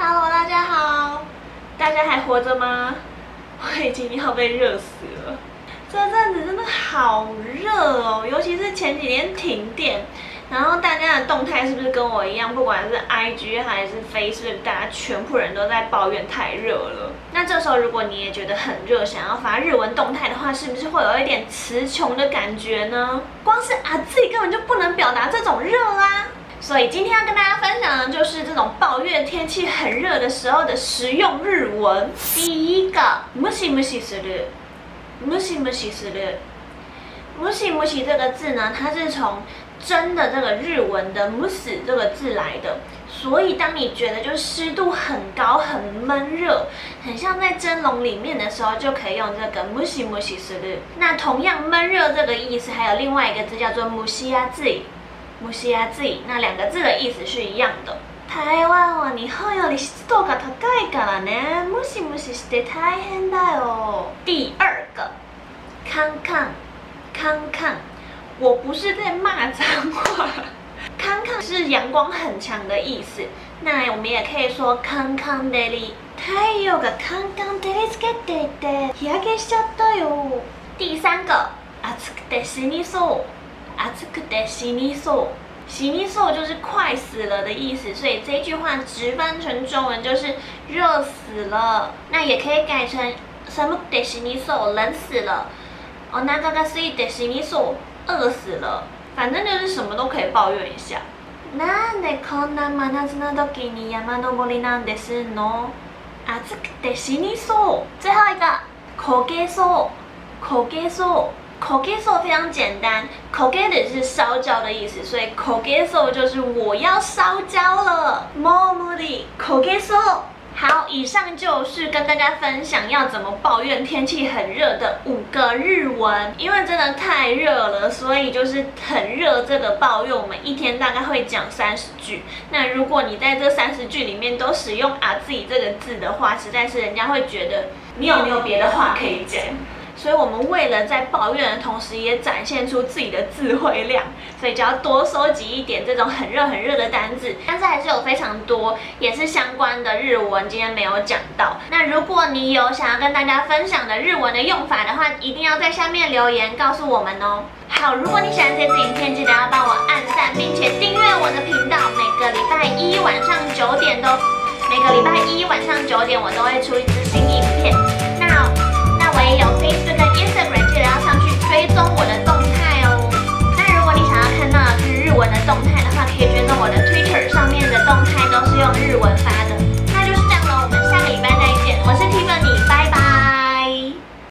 Hello， 大家好，大家还活着吗？我已经要被热死了。这阵子真的好热哦，尤其是前几天停电，然后大家的动态是不是跟我一样？不管是 IG 还是 Facebook， 大家全部人都在抱怨太热了。那这时候如果你也觉得很热，想要发日文动态的话，是不是会有一点词穷的感觉呢？光是自己根本就不能表达这种热啊！所以今天要跟大家分享的就是这种抱怨天气很热的时候的实用日文。第一个，ムシムシする。ムシムシする。ムシムシ这个字呢，它是从蒸的这个日文的ムス这个字来的。所以当你觉得就是湿度很高、很闷热，很像在蒸笼里面的时候，就可以用这个ムシムシする。那同样闷热这个意思，还有另外一个字叫做蒸し暑い。蒸し暑い，那两个字的意思是一样的。台湾は日本より湿度が高いからね、ムシムシして大変だよ。第二个，康康，康康，我不是在骂脏话。康康是阳光很强的意思，那我们也可以说康康照り。太陽がカンカン照りつけていて日焼けしちゃったよ。第三个，暑くて死にそう。暑くて死にそう，死にそう就是快死了的意思，所以这句话直翻成中文就是热死了。那也可以改成寒くて死にそう，冷死了。お腹が空いて死にそう，饿死了。反正就是什么都可以抱怨一下。なんでこんな真夏の時に山登りなんですの？暑くて死にそう。最后一个，焦げそう，焦げそう。焦げそう非常简单，焦げ的是烧焦的意思，所以焦げそう就是我要烧焦了。もう無理、焦げそう。好，以上就是跟大家分享要怎么抱怨天气很热的5个日文。因为真的太热了，所以就是很热这个抱怨，我们一天大概会讲30句。那如果你在这30句里面都使用自己这个字的话，实在是人家会觉得你有没有别的话可以讲。所以我们为了在抱怨的同时，也展现出自己的智慧量，所以就要多收集一点这种很热很热的单字。但是还是有非常多也是相关的日文，今天没有讲到。那如果你有想要跟大家分享的日文的用法的话，一定要在下面留言告诉我们哦。好，如果你喜欢这支影片，记得要帮我按赞，并且订阅我的频道。每个礼拜一晚上9点我都会出一支新影片。那我也有 Facebook 跟 Instagram， 记得要上去追踪我的动态哦。那如果你想要看到的是日文的动态的话，可以追踪我的 Twitter， 上面的动态都是用日文发的。